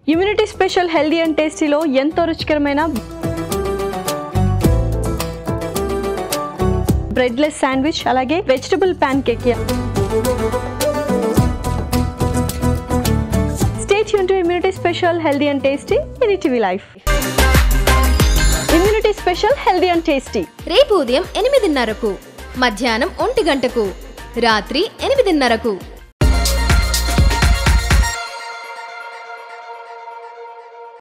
Immunity special healthy and టేస్టీలో ఎంతో రుచికరమైన బ్రెడ్లెస్ శాండ్విచ్ అలాగే vegetable pancake. Stay tune to immunity special healthy and tasty in ETV life. Immunity special healthy and tasty రేపు ఉదయం 8:30కు, మధ్యాహ్నం 1 గంటకు, రాత్రి 8:30కు.